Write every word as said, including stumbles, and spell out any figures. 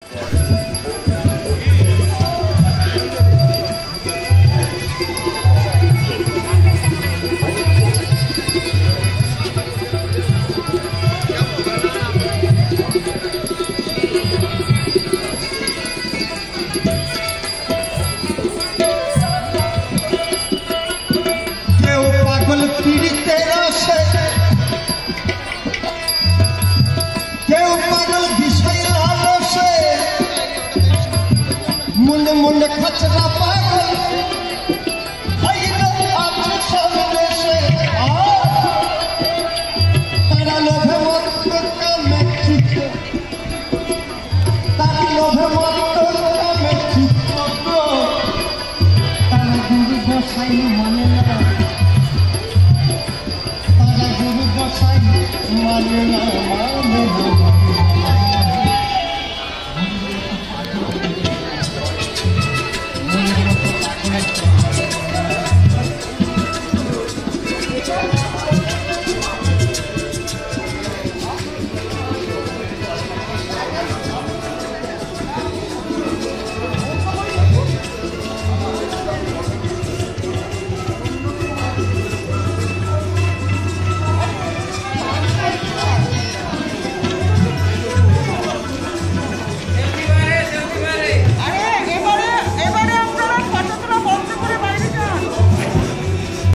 मुंडे मुंडे खचरा पागल आज सामने से तारा लोभे मत का मैं ठीक तारा लोभे मत का मैं ठीक तारा गुरु गोसाई माने ना तारा गुरु गोसाई माने ना